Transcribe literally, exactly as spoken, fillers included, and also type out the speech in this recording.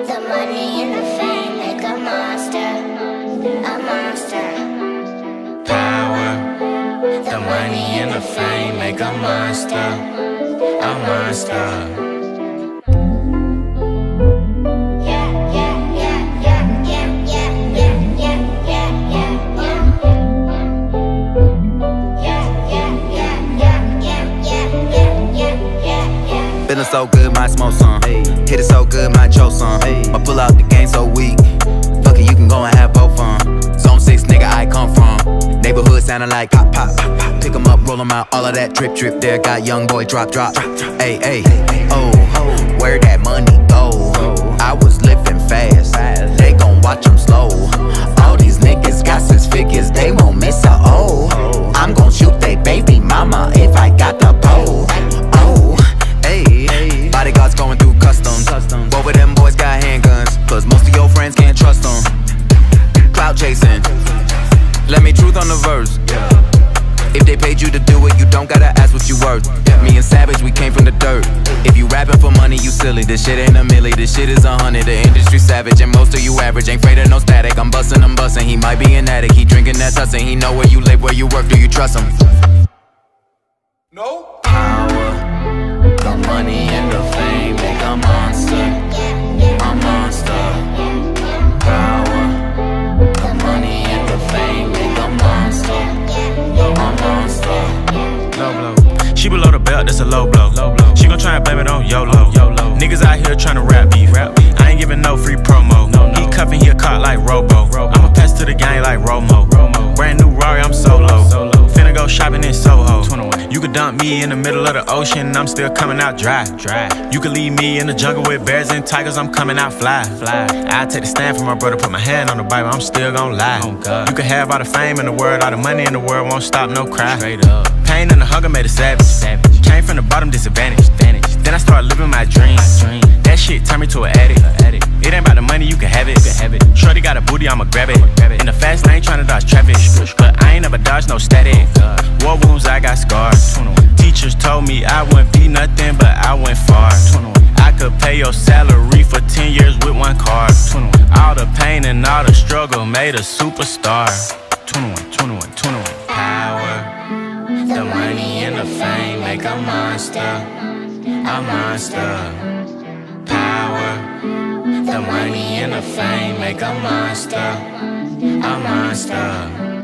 The money and the fame make a monster, a monster. Power, the money and the fame make a monster, a monster. Feeling so good, might smoke some. Hey. Hit it so good, might choke some. Hey. I pull out the game so weak. Fuck it, you can go and have both fun. Zone six, nigga, I come from. Neighborhood sounding like pop, pop, pop, pop. Pick 'em up, roll 'em out, all of that drip, drip. There got young boy drop, drop. Hey, hey, oh, where that money go? I was living fast. They gon' watch 'em slow. All these niggas got six figures, they won't miss a O. I'm gon' shoot they baby mama if I got the pole. Bodyguards going through customs. Both of them boys got handguns, cause most of your friends can't trust them. Clout chasing, let me truth on the verse. If they paid you to do it, you don't gotta ask what you worth. Me and Savage, we came from the dirt. If you rapping for money, you silly. This shit ain't a milli, this shit is a hundred. The industry savage, and most of you average. Ain't afraid of no static, I'm bustin', I'm bustin'. He might be an addict, he drinking that tussin'. He know where you live, where you work, do you trust him? No? Power, the money and the fame make a monster, a monster. Power, the money and the fame make a monster, a monster. Low blow. She below the belt, that's a low blow. Low blow. She gon' try and blame it on YOLO. YOLO. Niggas out here tryna rap beef. Rap beef. I ain't giving no free promo. No, no. He cuffin', he a caught like Robo. Robo. I'ma pass to the gang like Romo. Romo. Brand new Rari, I'm solo. Solo. Finna go shopping in Soho. twenty-one. You could dump me in the middle of the ocean, I'm still coming out dry. Dry. You could leave me in the jungle with bears and tigers, I'm coming out fly. Fly. I take the stand for my brother, put my hand on the Bible, I'm still gon' lie. Oh God. You could have all the fame in the world, all the money in the world, won't stop, no cry. Straight up. Pain and the hunger made a savage. Savage. Came from the bottom, disadvantage. Advantage. Then I started living my dream. my dream. That shit turned me to an addict. addict. It ain't about the money, you can have it. You can have it. Shorty got a booty, I'ma grab it. Grab it. In the fast lane, tryna dodge traffic. But I ain't never dodged no static. Oh War wounds, I got scars. twenty-one. Teachers told me I wouldn't be nothing, but I went far. twenty-one. I could pay your salary for ten years with one card. twenty-one. All the pain and all the struggle made a superstar. twenty-one, twenty-one, twenty-one. Power, the money and the fame make a monster, a monster. Power, the money and the fame make a monster, a monster.